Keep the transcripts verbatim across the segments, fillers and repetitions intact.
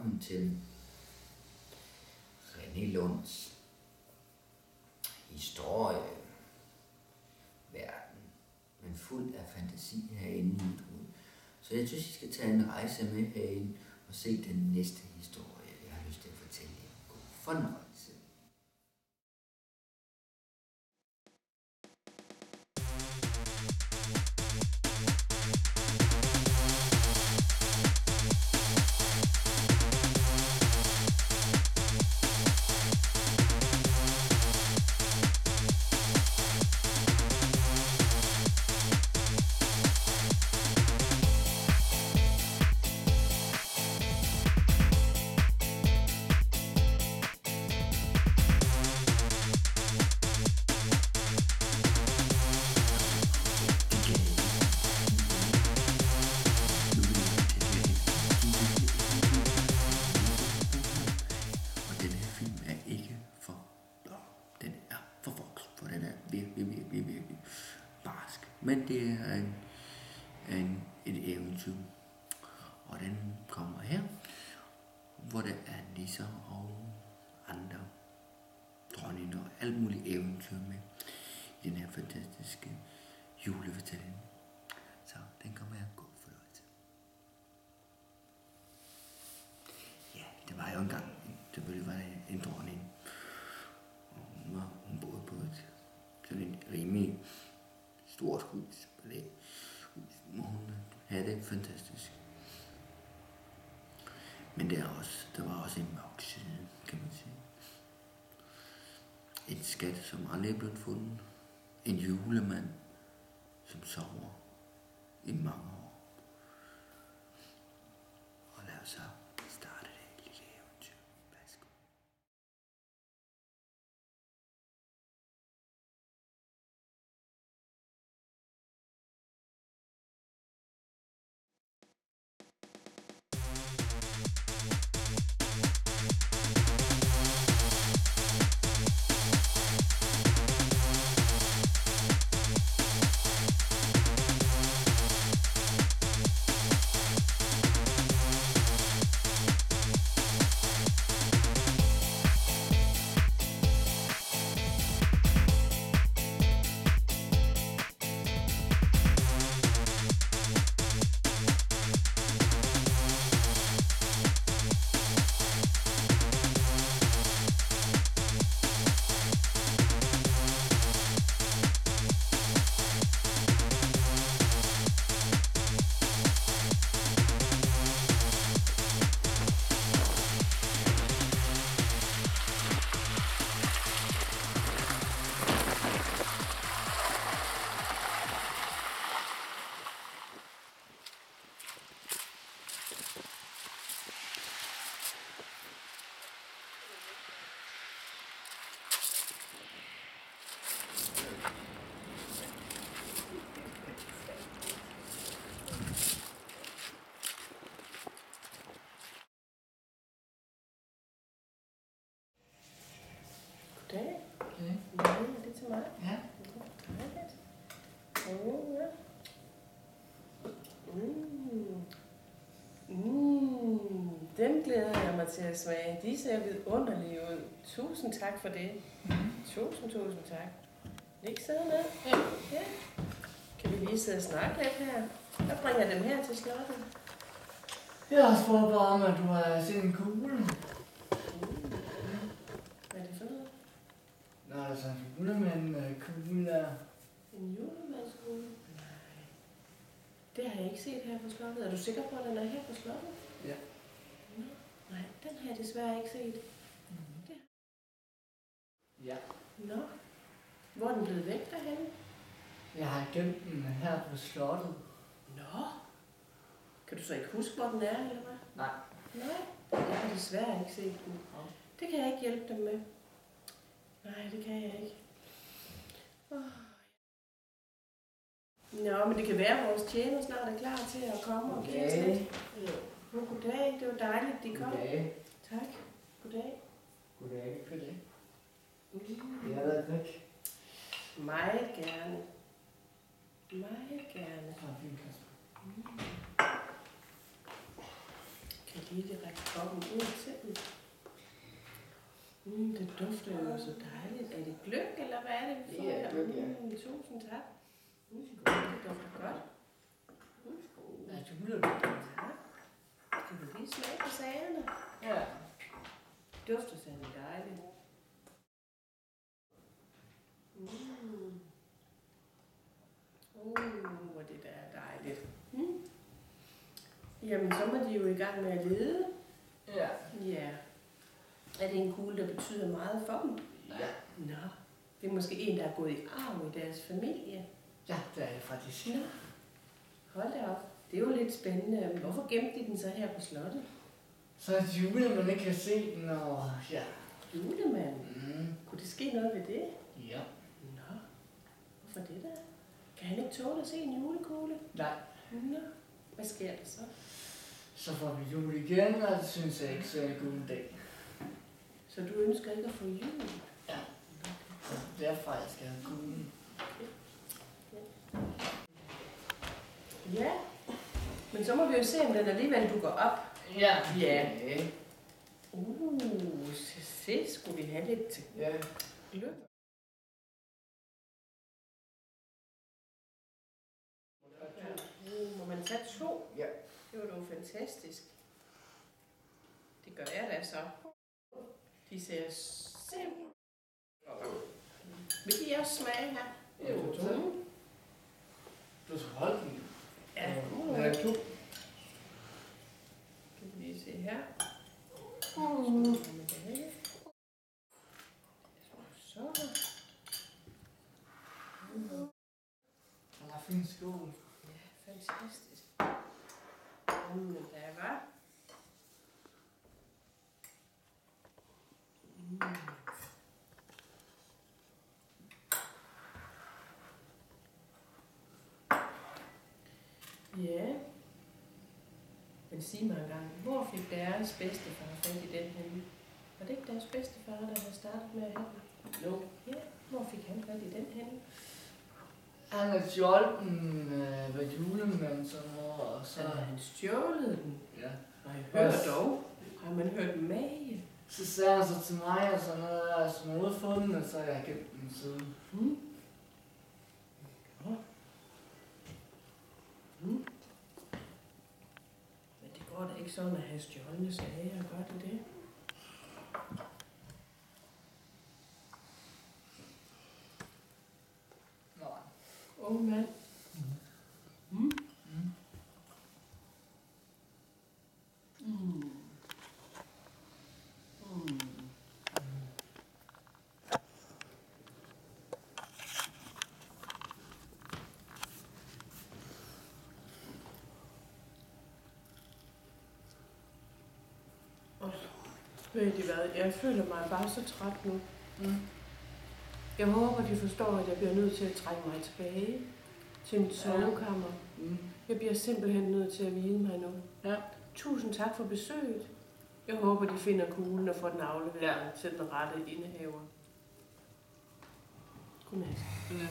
Velkommen til René Lunds historieverden, men fuld af fantasi herinde i mit hoved. Så jeg synes, I skal tage en rejse med herinde og se den næste historie, jeg har lyst til at fortælle jer. God fornøjelse. Men det er en, en, et eventyr, og den kommer her, hvor der er nisser og andre dronninger og alt muligt eventyr med i den her fantastiske julefortælling. Så den kommer jeg god fornøjelse. Ja, det var jo engang, selvfølgelig var der en dronning, og hun, var, hun boede på et sådan en rimelig stort hus, hvor hun havde det fantastisk. Men der, også, der var også en mørk side, kan man sige. En skat, som aldrig er blevet fundet. En julemand, som sover i mange år. Og lad os så starte det lille eventyr. Værsgo. Goddag. Okay. Ja, er det til mig? Ja. Dejligt. Åh, ja. Mm. Mm. Dem glæder jeg mig til at smage. De ser vidunderlige ud. Tusind tak for det. Mm-hmm. Tusind, tusind tak. Læg sidde med. Ja. Ja. Kan vi lige sidde og snakke lidt her? Jeg bringer dem her til slottet. Jeg har spurgt bare om, at du har set en kugle. Mm. Hvad er det for noget? Nå, altså en julemand kugle der. En julemandskugle? Nej. Det har jeg ikke set her på slottet. Er du sikker på, at den er her på slottet? Ja. Nå, nej, den har jeg desværre ikke set. Mm-hmm. Det. Ja. Nå, hvor er den blevet væk derhenne? Jeg har gemt den her på slottet. Nå, kan du så ikke huske, hvor den er, eller hvad? Nej. Nej, jeg har desværre ikke set den. Det kan jeg ikke hjælpe dem med. Nej, det kan jeg ikke. Oh. Nå, men det kan være, at vores tjener snart er klar til at komme og kigge lidt. Ja. Goddag, det var dejligt, de kom. Goddag. Tak. Goddag. Goddag for det. Mm. Jeg har været væk. Meget gerne. Meget gerne. Så fint, Kasper. Mm. Kan virkelig række kroppen ud til den. Mm, det dufter jo så dejligt. Er det gløgg, eller hvad er det, vi får Det er her? gløgg, ja. Mm, tusind tak. Mm, det dufter godt. Mm. Ja, det bliver det. Tak. Skal vi lige smage på sagerne? Ja. Dufter sådan dejligt. Mm. Uh, hvor det der er dejligt. Mm. Jamen, så må de jo i gang med at lede. Ja. Ja. Er det en kugle, der betyder meget for dem? Ja. Nå. Det er måske en, der er gået i arv i deres familie. Ja, det er det faktisk. Nå. Hold da op. Det er jo lidt spændende. Hvorfor gemte de den så her på slottet? Så at julemanden ikke kan se den, og ja. Julemanden? Mm. Kunne det ske noget ved det? Ja. Nå. Hvorfor det der? Kan han ikke tåle at se en julekugle? Nej. Nå. Hvad sker der så? Så får vi jul igen, og det synes jeg ikke, så er en god dag. Så du ønsker ikke at få jul? Ja. Så derfor jeg skal have kuglen. Ja. Men så må vi jo se, om den alligevel dukker op. Ja. Ja. Uh, se, se, skulle vi have lidt til Ja. gløgg? Uh, må man tage to? Ja. Det var dog fantastisk. Det gør jeg da så. De ser simpelthen. Vil de også smage her? Jo, så. Du skal holde den. Ja, Ja, to. kan vi lige se her. Mm. Så. Der er fin skål. Ja, fantastisk. Mm, der var. Mm. Ja. Men sig mig engang, hvor fik deres bedstefar fat i den henne? Var det ikke deres bedstefar, der havde startet med at have den? Jo. Ja, hvor fik han fat i den henne? Han har stjålet den øh, ved julemanden sådan noget, og så... Så havde han stjålet den. Ja. Og jeg hører dog, har man hørt mage? Så sagde han så til mig, og sådan noget, at jeg små udfundet, og så har jeg gemt den siden. Mm. Ja. Mm. Men det går da ikke sådan at have stjålne sager, gør det det? Nej. Ung mand. Mm. Mm. Mm. Mm. Ved I hvad? Jeg føler mig bare så træt nu. Mm. Jeg håber, de forstår, at jeg bliver nødt til at trække mig tilbage til mit sovekammer. Mm. Jeg bliver simpelthen nødt til at hvile mig nu. Ja. Tusind tak for besøget. Jeg håber, de finder kuglen og får den afleveret Ja. til den rette indehaver. Godnat. Ja.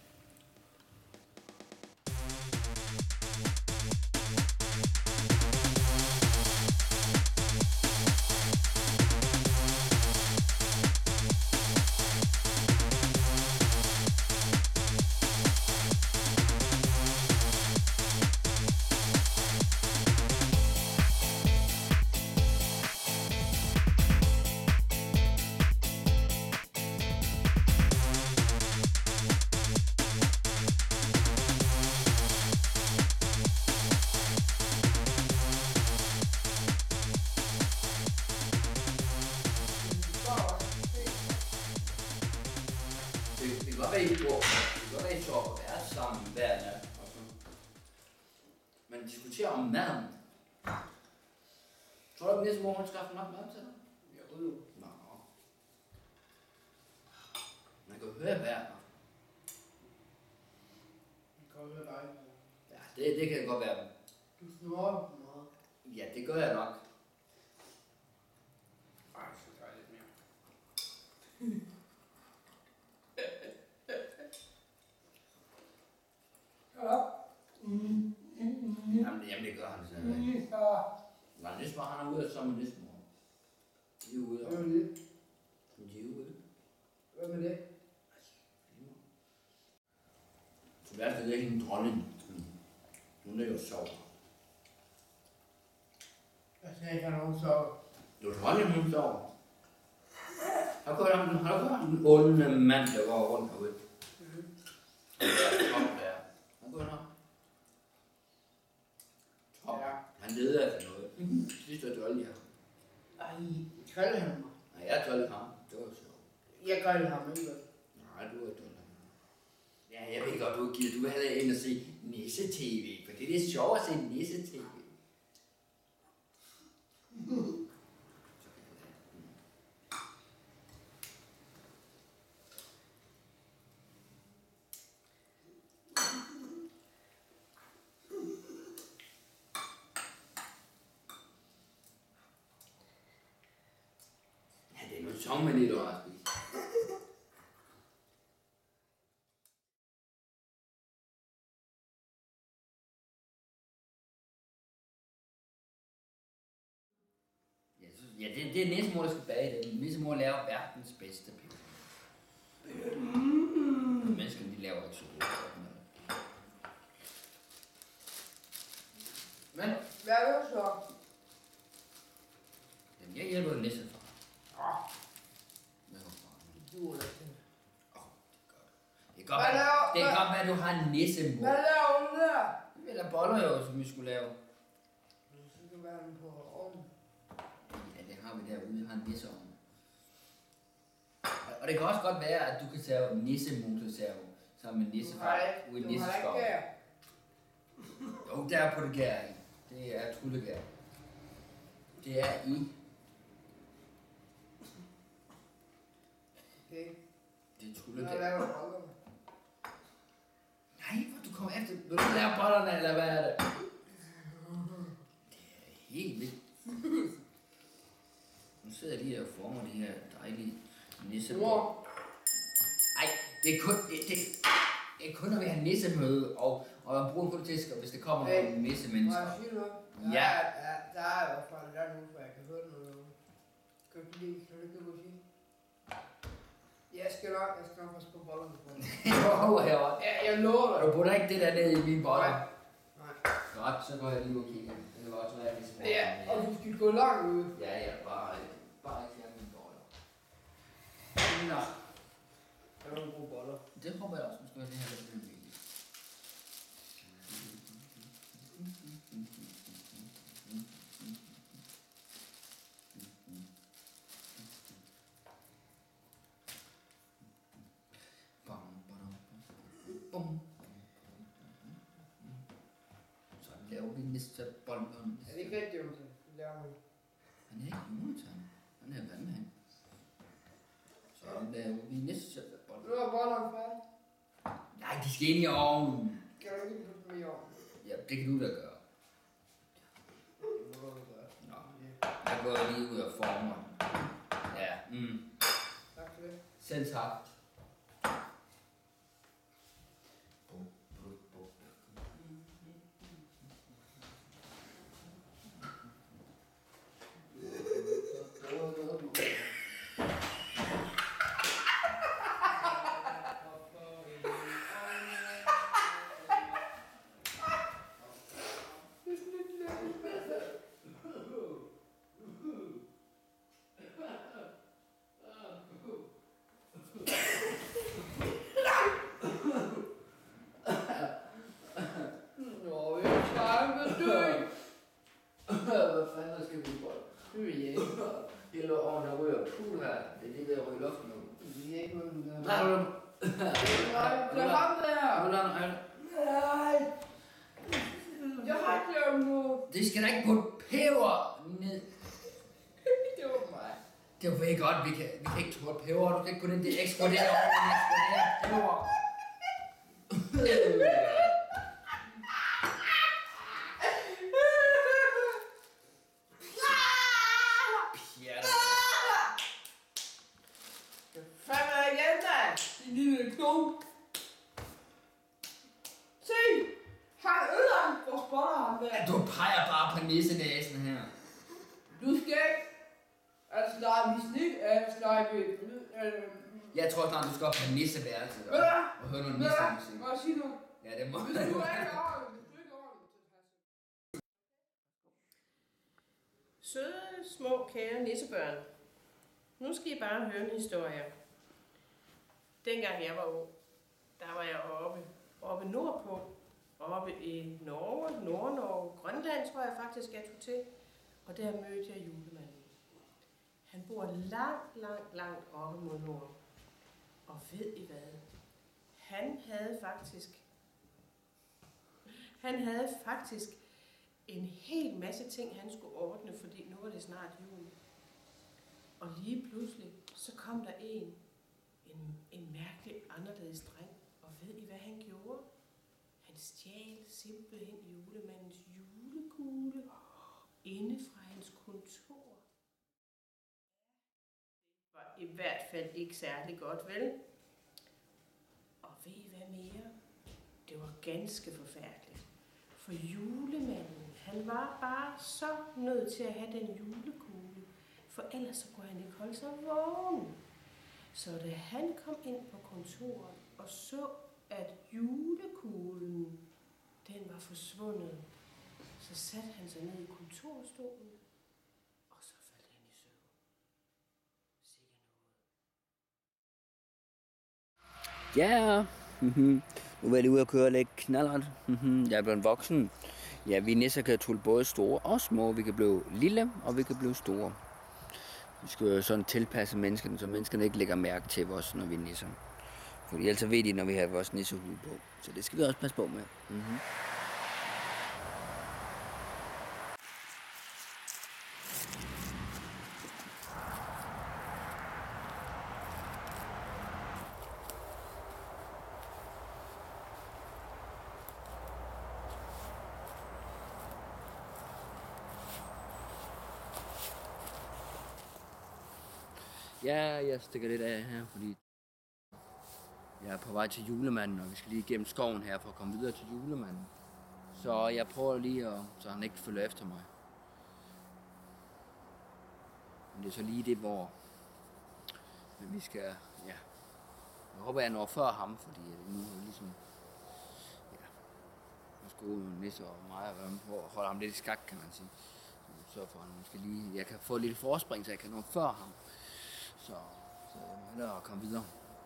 Det kan godt være, I bor. Det kan godt være, I sjovt at være sammen hver nat. og sådan. Men diskutere om maden. Tror du, at næste mor, hun skaffer nok mad til dig? Jo, jo. Nå. Man kan jo høre hver. Jeg kan høre dig. Ja, det, det kan godt være. Du snorer meget. Ja, det gør jeg nok. Ej, så tager jeg lidt mere. Ja. Mm. Mm. Jamen, jamen det gør han sådan. Mm. Nej, næstefar, han er ude sammen med næstemor. De er ude. Hvad med det? De er ude. Hvad med det? Så det er det er hende dronning. Hun er jo sov. Jeg sagde ikke, at nogen sover. Det var dronningen, hun sov. Har du hørt om den, har du hørt om den onde mand, der går rundt herude? Mhm. Der er Tom der. Har du hørt om? Tom. Ja. Han leder efter noget. Sidst var Dolly her. Ej, grille han mig. Nej, jeg toldede ham. Det var sjovt. Jeg grille ham ikke. Nej, du var toldede ham. Ja, jeg ved godt, du giver. Du vil have ind og se Nisse-tv, for det er det sjovt at se Nisse-tv. Ja, det er noget sjovt med lidt at spise. Ja, så, ja det, det er næstemor, der skal bage det. Næstemor laver verdens bedste pizza. Mm. Mennesker, de laver ikke så godt. Men hvad er det så? Jamen, jeg hjælper dig næste far. Åh, Hvad er far? du er da til. Åh, det er godt. Det er godt, Hvad laver- det er hvad- godt, at du har en nissemor. Hvad laver du der? Vi vil have boller jo, som vi skulle lave. Så kan være den på ovnen. Ja, det har vi derude. Vi har en nisseovn. Og det kan også godt være, at du kan tage nissemotorservo sammen med Du har nissefar ikke, ude i du har nisseskov. ikke der. Jo, der er på det gær. Det er trullegær. Det er i. Okay. Det er Hvad trullegær. laver du bollerne? Nej, hvor du kommer efter. Vil du lave bollerne, eller hvad er det? Det er helt vildt. Nu sidder jeg lige og former de her dejlige nisseboller. Mor, Ej, det er kun, det, det, det er kun når vi har nissemøde, og, og man bruger kun disk, og hvis der kommer Hey, nogle må nissemennesker. jeg sige noget? Ja. Der er, der, der er i hvert fald der er nogen, hvor jeg kan høre noget. Kan du ikke lide, kan du ikke lide, hvad du siger? Jeg skal nok, jeg skal nok passe på bollerne for dig. Jo, herovre. Ja, jeg lover Og dig. du putter ikke det der ned i mine boller. Nej. Nej. Godt, så går jeg lige ud og kigger. Det var også rigtig smart. Ja, og du skal gå langt ud. Ja, ja, bare, bare ikke fjerne mine boller. Nå. Det var nogle gode boller. Det håber jeg også, man skal have det her lidt med. Så laver vi næste bold. Er det ikke rigtigt, Jonathan? Det laver man. Han er ikke Jonathan. Han er vandmand. Så laver vi næste bold. Nu er bollerne færdige. Nej, de skal ind i ovnen. Kan du ikke putte dem i ovnen? Ja, det kan du da gøre. Det må du gøre. Nå, Ja. jeg går lige ud og former. Ja, mm. Tak for det. Selv tak. Bum, bum, bum. Nå, vi er klar med dø. Hvad fanden skal vi gøre? Nu er jeg. Hele ovnen der ryger. Puh her. Det er det der ryger luften nu. Vi er ikke med dem der. Nej, du. Nej, det er ham der. Hvordan er det? Nej. Jeg har ikke lavet noget. Det skal da ikke putte peber ned. Det var mig. Det er jo godt, vi kan, vi kan ikke putte peber. Du kan ikke putte ind det eksploderer ovnen. Eksploderer peber. Pjat. Hvad fanden er igen da? Din lille kno. Se. Han ødelagt vores boller ham der. Du peger bare på nissenæsen her. Jeg tror snart, du skal op på nisseværelset Ved du hvad? og høre noget Ved du hvad? nissemusik. Må jeg sige noget? Ja, det må Hvis du er ikke ordentligt, hvis du ikke er ordentligt, så Søde, små, kære nissebørn. Nu skal I bare høre en historie. Dengang jeg var ung, der var jeg oppe, oppe nordpå, oppe i Norge, Nord-Norge, Grønland tror jeg faktisk, jeg tog til. Og der mødte jeg julemanden. Han bor langt, langt, langt oppe mod nord. Og ved I hvad? Han havde faktisk, han havde faktisk en hel masse ting, han skulle ordne, fordi nu var det snart jul. Og lige pludselig, så kom der en, en, en mærkelig anderledes dreng. Og ved I, hvad han gjorde? Han stjal simpelthen julemandens julekugle inde fra hans kontor. Det var i hvert fald ikke særlig godt, vel? Og ved I hvad mere? Det var ganske forfærdeligt. For julemanden, han var bare så nødt til at have den julekugle, for ellers så kunne han ikke holde sig vågen. Så da han kom ind på kontoret og så, at julekuglen, den var forsvundet, så satte han sig ned i kontorstolen, og så faldt han i søvn. Sikke noget. Ja, mm-hmm. Nu var jeg lige ude og køre lidt knallert. Mm-hmm. Jeg er blevet voksen. Ja, vi nisser kan tulle både store og små. Vi kan blive lille, og vi kan blive store. Vi skal jo sådan tilpasse menneskene, så menneskene ikke lægger mærke til os, når vi nisser. For ellers ved de, når vi har vores nissehue på. Så det skal vi også passe på med. Mm-hmm. Ja, jeg stikker lidt af her, fordi jeg er på vej til julemanden, og vi skal lige igennem skoven her for at komme videre til julemanden. Så jeg prøver lige, at, så han ikke følger efter mig. Men det er så lige det, hvor vi skal, ja. Jeg håber, jeg når før ham, fordi nu er det ligesom, ja, nu skulle Nisse og mig at være med på at holde ham lidt i skak, kan man sige. Så sørger for, at han måske lige, jeg kan få lidt forspring, så jeg kan nå før ham. Så, så jeg må hellere komme videre.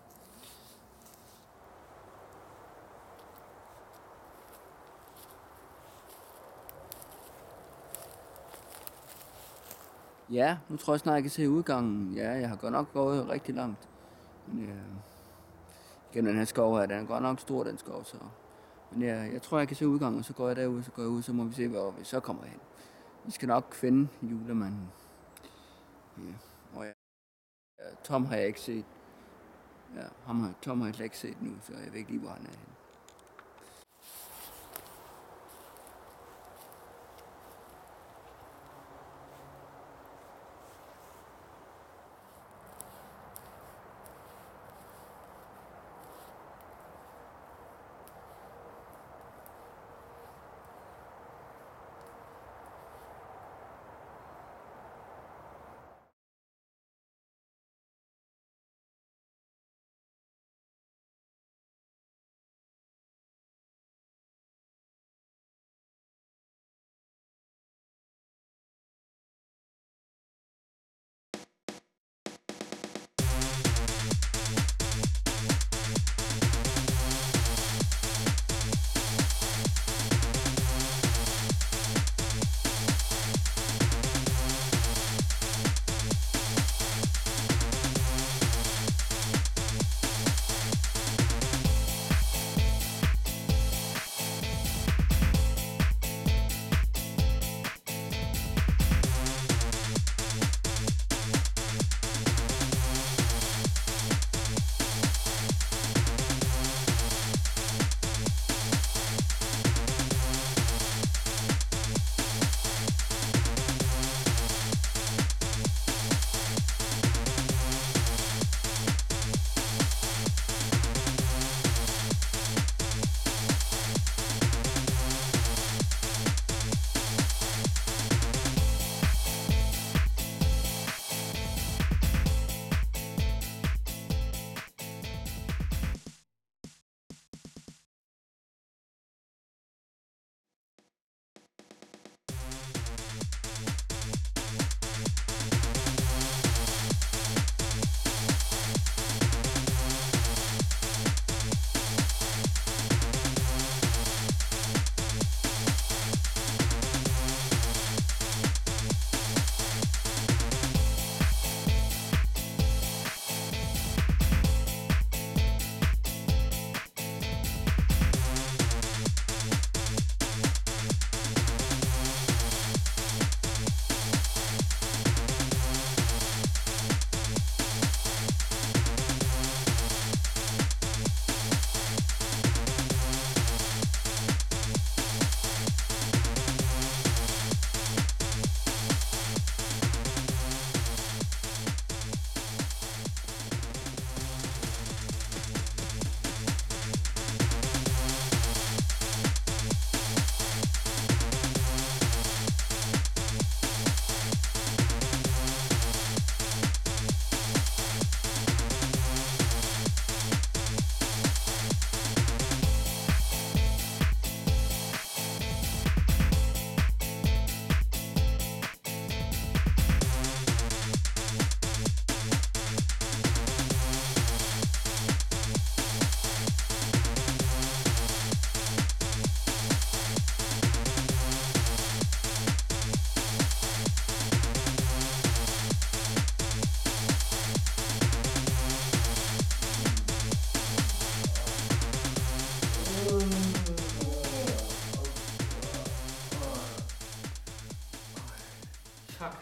Ja, nu tror jeg snart, jeg kan se udgangen. Ja, jeg har godt nok gået rigtig langt. Men ja, gennem den her skov her, den er godt nok stor, den skov. Så. Men ja, jeg tror, jeg kan se udgangen, og så går jeg derud, så går jeg ud, så må vi se, hvor vi så kommer hen. Vi skal nok finde julemanden. Ja, og ja. Tom har jeg ikke set. Ja, ham har, Tom har jeg slet ikke set nu, så jeg ved ikke lige, hvor han er henne.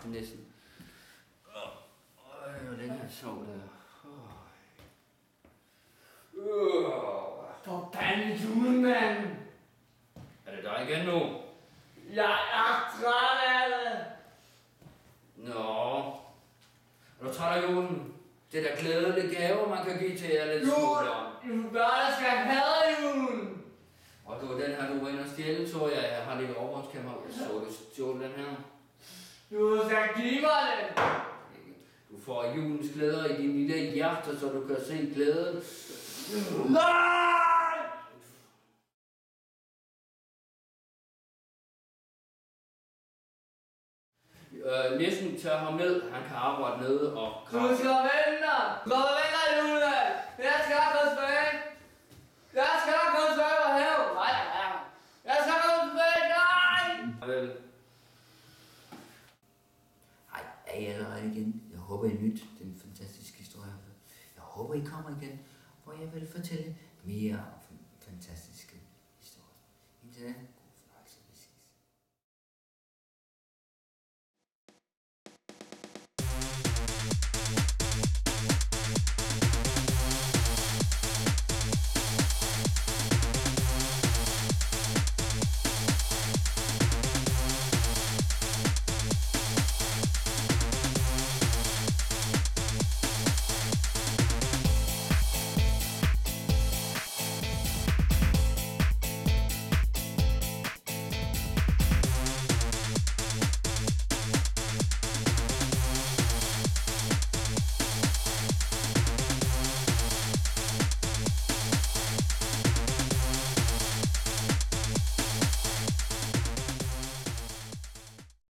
til næsten. Øj, hvor længe jeg sov der. Forbandet julemand! Er det dig igen nu? Jeg er træt af det! Nå. Er du træt af julen? Det er da glædelige gaver, man kan give til alle Jul! småbørn. Børn skal have julen! Og du, den her, du var inde og stjæle, tror jeg. Jeg har lidt overvågningskamera. Jeg så, du stjåle den her. Du skal give mig den! Du får julens glæder i din lille hjerte, så du kan se glæden. Nej! Øh, næsten tager ham ned. Han kan arbejde nede og Du skal vente dig! Du skal vente dig, julemand! Jeg skal komme tilbage! Jeg skal komme tilbage på havet! Nej, nej, nej! Jeg skal komme tilbage! Nej! Vel. Ej, er I allerede igen? Jeg håber, I nyt. Det er en fantastisk historie. Jeg håber, I kommer igen, hvor jeg vil fortælle mere om fantastiske historier. Indtil da,